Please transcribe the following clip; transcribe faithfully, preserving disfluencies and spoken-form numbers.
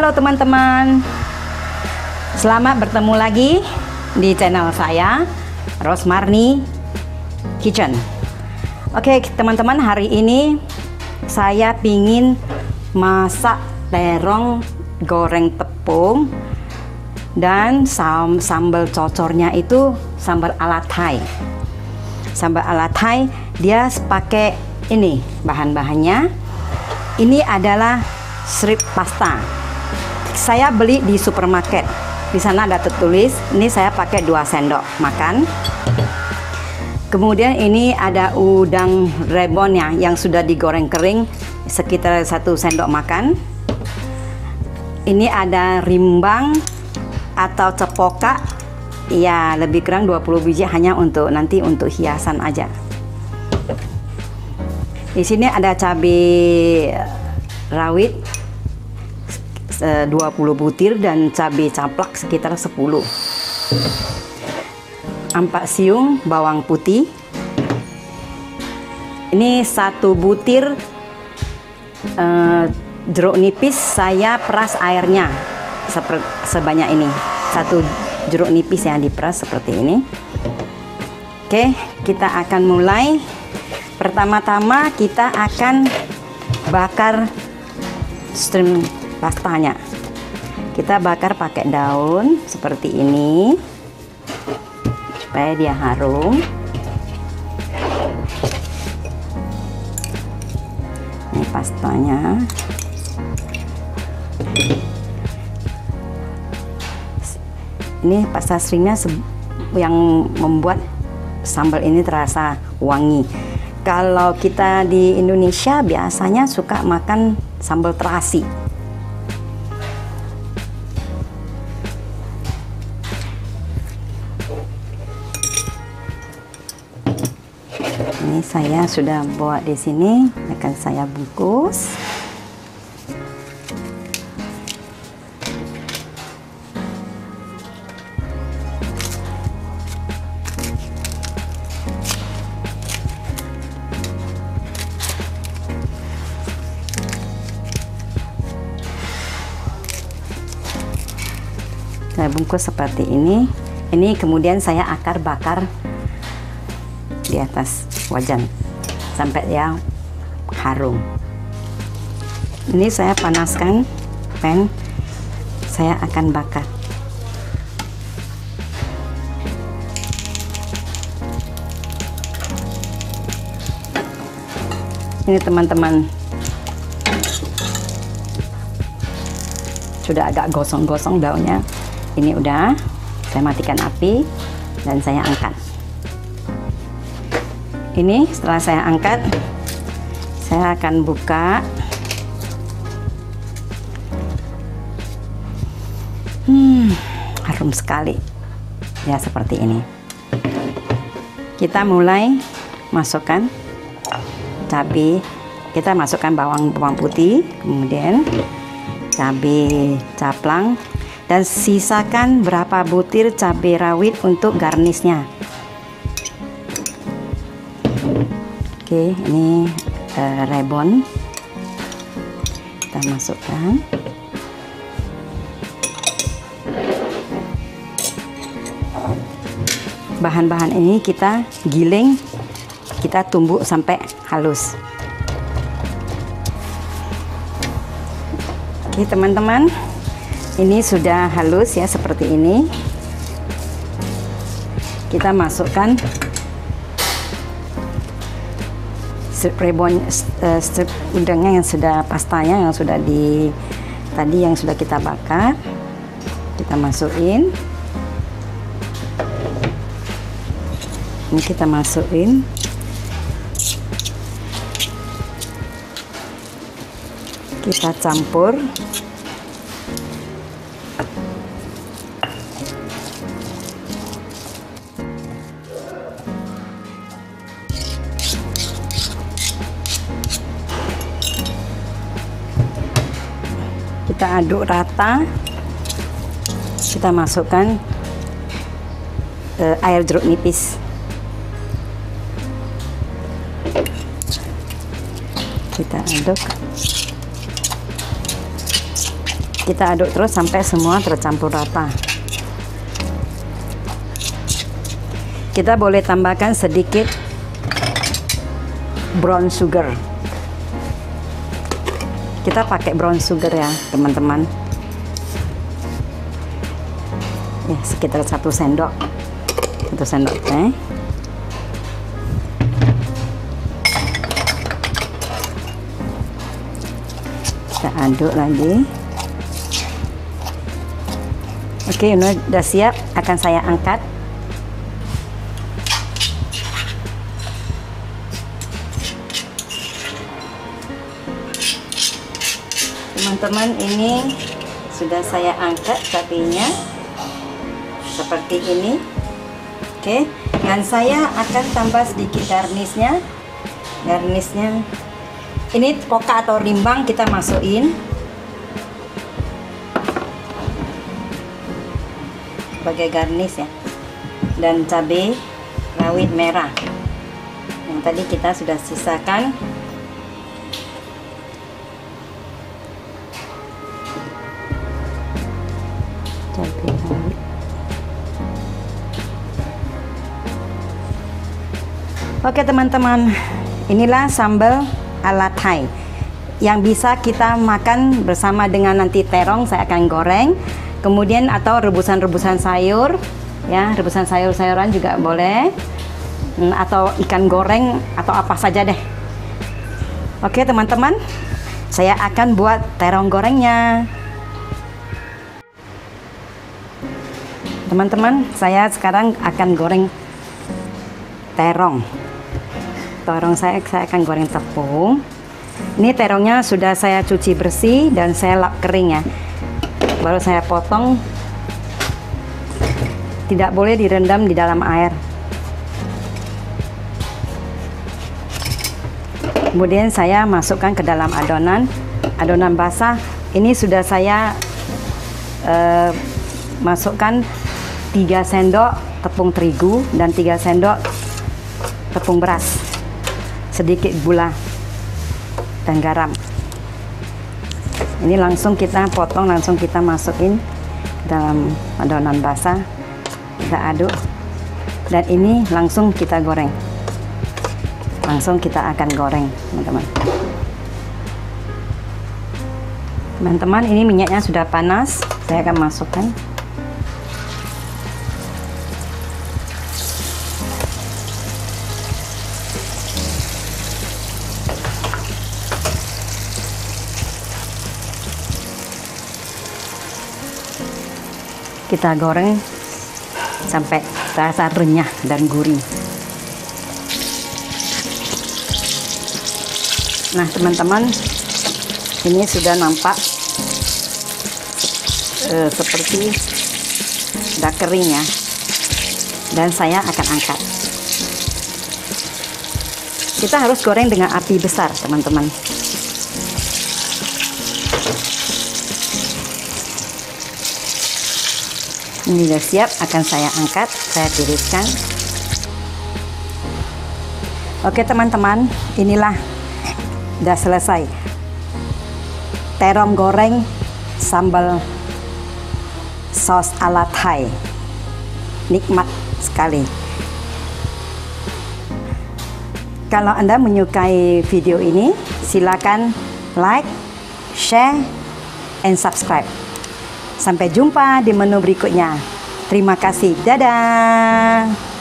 Halo teman-teman, selamat bertemu lagi di channel saya, Rosmarni Kitchen. Oke teman-teman, hari ini saya pingin masak terong goreng tepung dan sam sambal cocornya itu sambal ala Thai. Sambal ala Thai dia pakai ini bahan-bahannya. Ini adalah strip pasta. Saya beli di supermarket. Di sana ada tertulis. Ini saya pakai dua sendok makan. Kemudian ini ada udang rebonnya yang sudah digoreng kering sekitar satu sendok makan. Ini ada rimbang atau cepoka, ya lebih kurang dua puluh biji, hanya untuk nanti untuk hiasan aja. Di sini ada cabai rawit dua puluh butir dan cabai caplak sekitar sepuluh. Ampak siung bawang putih. Ini satu butir uh, jeruk nipis, saya peras airnya seperti sebanyak ini. Satu jeruk nipis yang diperas seperti ini. Oke, kita akan mulai. Pertama-tama kita akan bakar shrimp pastanya. Kita bakar pakai daun seperti ini supaya dia harum. Ini pastanya. Ini pasta shrimpnya yang membuat sambal ini terasa wangi. Kalau kita di Indonesia biasanya suka makan sambal terasi. Ini saya sudah bawa di sini, akan saya bungkus. Saya bungkus seperti ini. Ini kemudian saya akar bakar di atas wajan sampai dia harum. Ini saya panaskan pan, saya akan bakar. Ini teman-teman, sudah agak gosong-gosong daunnya. Ini udah, saya matikan api dan saya angkat. Ini setelah saya angkat, saya akan buka. Hmm, harum sekali. Ya seperti ini. Kita mulai masukkan cabai. Kita masukkan bawang bawang putih, kemudian cabai caplang. Dan sisakan berapa butir cabai rawit untuk garnisnya. Oke, ini uh, rebon kita masukkan. Bahan-bahan ini kita giling, kita tumbuk sampai halus. Oke teman-teman, ini sudah halus ya seperti ini. Kita masukkan strip rebon, uh, strip udangnya yang sudah pastanya yang sudah di tadi yang sudah kita bakar. Kita masukin. Ini kita masukin. Kita campur. Kita aduk rata. Kita masukkan uh, air jeruk nipis. Kita aduk. Kita aduk terus sampai semua tercampur rata. Kita boleh tambahkan sedikit brown sugar. Kita pakai brown sugar ya teman-teman. Ya, sekitar satu sendok. Satu sendok teh. Kita aduk lagi. Oke, ini udah siap, akan saya angkat. Teman-teman, ini sudah saya angkat sapinya seperti ini. Oke, dan saya akan tambah sedikit garnisnya. Garnisnya ini koka atau rimbang kita masukin. Sebagai garnish ya, dan cabai rawit merah yang tadi kita sudah sisakan. Cabai rawit. Oke teman-teman, inilah sambal ala Thai yang bisa kita makan bersama dengan nanti terong. Saya akan goreng. Kemudian atau rebusan-rebusan sayur, ya rebusan sayur-sayuran juga boleh, atau ikan goreng atau apa saja deh. Oke teman-teman, saya akan buat terong gorengnya. Teman-teman, saya sekarang akan goreng terong. Terong saya, saya akan goreng tepung. Ini terongnya sudah saya cuci bersih dan saya lap kering ya. Baru saya potong. Tidak boleh direndam di dalam air. Kemudian saya masukkan ke dalam adonan adonan basah. Ini sudah saya uh, masukkan tiga sendok tepung terigu dan tiga sendok tepung beras, sedikit gula dan garam. Ini langsung kita potong, langsung kita masukin dalam adonan basah, kita aduk, dan ini langsung kita goreng. Langsung kita akan goreng, teman-teman. Teman-teman, ini minyaknya sudah panas, saya akan masukkan. Kita goreng sampai terasa renyah dan gurih. Nah teman-teman, ini sudah nampak e, seperti sudah kering ya, dan saya akan angkat. Kita harus goreng dengan api besar teman-teman. Ini sudah siap, akan saya angkat, saya tiriskan. Oke teman-teman, inilah sudah selesai terong goreng sambal sos ala Thai. Nikmat sekali. Kalau Anda menyukai video ini, silakan like, share, and subscribe. Sampai jumpa di menu berikutnya. Terima kasih. Dadah.